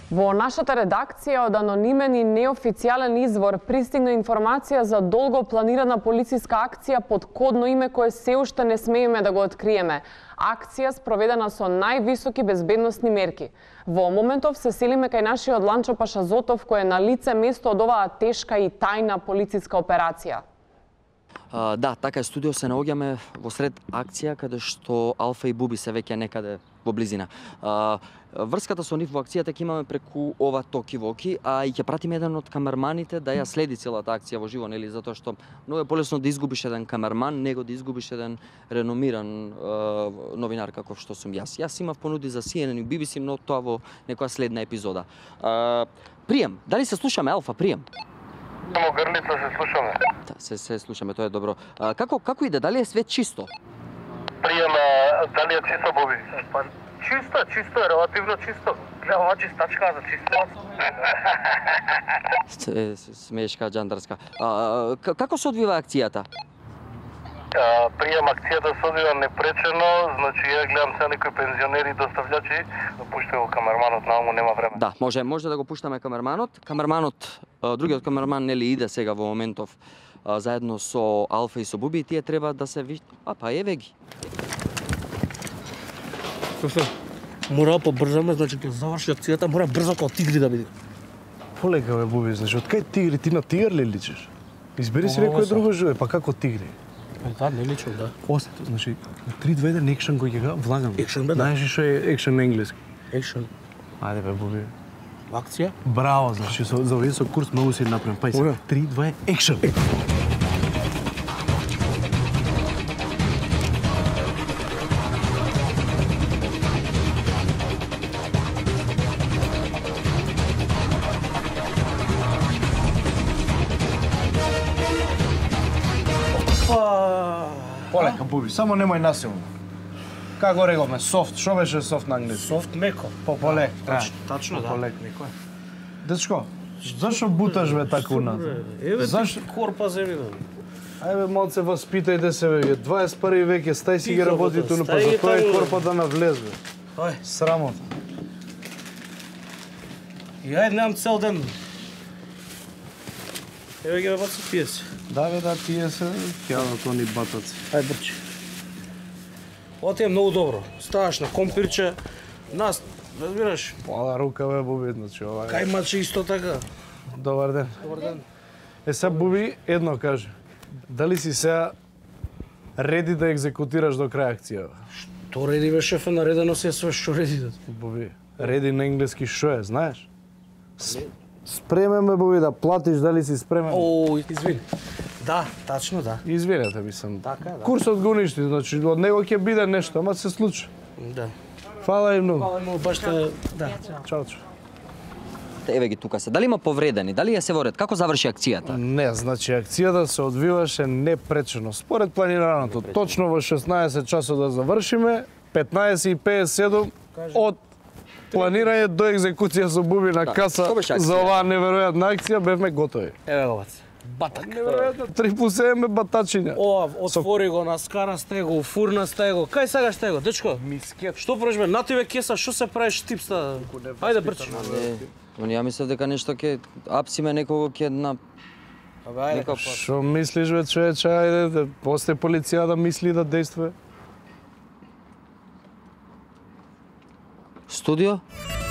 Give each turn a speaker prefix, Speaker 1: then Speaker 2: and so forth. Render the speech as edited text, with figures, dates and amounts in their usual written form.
Speaker 1: Во нашата редакција од анонимен и неофицијален извор пристигна информација за долго планирана полициска акција под кодно име кое се уште не смееме да го откриеме. Акција спроведена со највисоки безбедносни мерки. Во моментов се селиме кај нашиот Ланчо Пашазотов кој е на лице место од оваа тешка и тајна полициска операција.
Speaker 2: Да, така е, студио се наоѓаме во сред акција каде што Алфа и Буби се веќе некаде во близина. Врската со нив во акцијата ќе имаме преку ова токи-воки, а и ќе пратиме еден од камерманите да ја следи целата акција во живо, нели, затоа што многу е полесно да изгубиш еден камерман, него да изгубиш еден реномиран новинар каков што сум јас. Јас имав понуди за CNN и BBC, но тоа во некоја следна епизода. Прием, дали се слушаме, Алфа, прием?
Speaker 3: Само грлица се слушаме.
Speaker 2: Да, се слушаме, тоа е добро. Како иде, дали е све чисто?
Speaker 3: Прием, дали е чисто, Боби? Чисто е, релативно чисто. Гледа, ова чистачка за чисто.
Speaker 2: Смешка, джандарска. Како се одвива акцијата?
Speaker 3: Прием, акцијата се одвива непречено, значи ја гледам сега некои пензионери и достављачи, да пуштај го камерманот, нааму нема време.
Speaker 2: Да, може да го пуштаме камерманот. Другиот камерман нели иде сега во моментов заедно со Алфа и со Буби и тие треба да се еве ги.
Speaker 4: Мора побрзаме, значи ќе заврши акцијата, мора брзо како тигри да биде.
Speaker 5: Полека бе, Буби, значи од кај тигри ти на тигар ли личиш? Избери си некој друго живе, па како тигри?
Speaker 4: Да, не личам, да.
Speaker 5: Остето, значи, 3-2-1 екшен кој ќе го влагам.
Speaker 4: Екшен бе, да.
Speaker 5: Знаеш ли што е екшен на енглески?
Speaker 4: Екшен.
Speaker 5: Ајде бе, Буби.
Speaker 4: Акција?
Speaker 5: Браво, значи, за овие со курс многу си направен. Пај се, 3-2 екшен. Полека, Буби, само немој насилно. Како реговме, софт, што беше софт на англиски?
Speaker 4: Софт меко.
Speaker 5: Полек.
Speaker 4: Тачно, да.
Speaker 5: Полек, меко. Дечко, зашо буташ бе така унат?
Speaker 4: Еве ти корпа земи бе.
Speaker 5: Ајде малце воспитајте се бе, 21 век е, стај си ги
Speaker 4: Тихо,
Speaker 5: работи
Speaker 4: бе,
Speaker 5: туно, па
Speaker 4: стај
Speaker 5: за
Speaker 4: ги
Speaker 5: тоа е
Speaker 4: таму, бе.
Speaker 5: корпа да навлез бе.
Speaker 4: Ај,
Speaker 5: Срамота.
Speaker 4: и ајде немам цел ден. Еве ги ме баци пиеси.
Speaker 5: Да бе, да, тие се, ќе тони батаци.
Speaker 4: Ај брчи. Ова ти е многу добро. Ставаш на компирче, нас, разбираш,
Speaker 5: Пола рука бе, Буби, значи ова е.
Speaker 4: кај маче исто така.
Speaker 5: Добар ден.
Speaker 4: Добар ден.
Speaker 5: Сега, Буби, едно кажи. Дали си сега реди да екзекутираш до крај акцијата?
Speaker 4: То реди бе шефе, наредено си е све што реди да.
Speaker 5: Буби, реди на енглески шо е, знаеш? Спремен бе, Буби, да платиш, дали си спремен?
Speaker 4: О, извини. Да, тачно да.
Speaker 5: Извинете, мислам.
Speaker 4: Така, да.
Speaker 5: Курсот го уништи, значи од него ќе биде нешто, ама се случи.
Speaker 4: Да.
Speaker 5: Фала и многу.
Speaker 4: Мало му баш те, да.
Speaker 5: Чао, чао.
Speaker 2: Еве ги тука се. Дали има повредени? Дали е се во ред? Како заврши акцијата?
Speaker 5: Не, значи акцијата се одвиваше непречено. Според планираното, точно во 16 часот да завршиме, 15:57 од планирање до екзекуција со Буби на каса
Speaker 2: тоа беше акција.
Speaker 5: за оваа неверојатна акција бевме готови.
Speaker 4: Еве го бац. Батак.
Speaker 5: Неверојатно, 3+7 батачиња.
Speaker 4: Ова, отвори го, наскара сте го, фурна сте го. Кај сега сте го, дечко?
Speaker 5: Мискет.
Speaker 4: Што правиш бе? На тебе кеса, што се правиш типста? Ајде брчи.
Speaker 2: Ја мислев дека нешто ќе апсиме некого ќе на
Speaker 4: Абе, ајде.
Speaker 2: некој
Speaker 5: Што мислиш бе, човече, ајде, да после полиција да мисли да действува?
Speaker 2: студио?